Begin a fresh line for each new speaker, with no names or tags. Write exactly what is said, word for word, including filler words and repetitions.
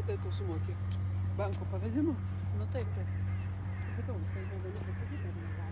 tai tu sumoki banko pavedimu?
Nu taip, taip.
Sakau, aš tai negaliu pasakyti, ar ne.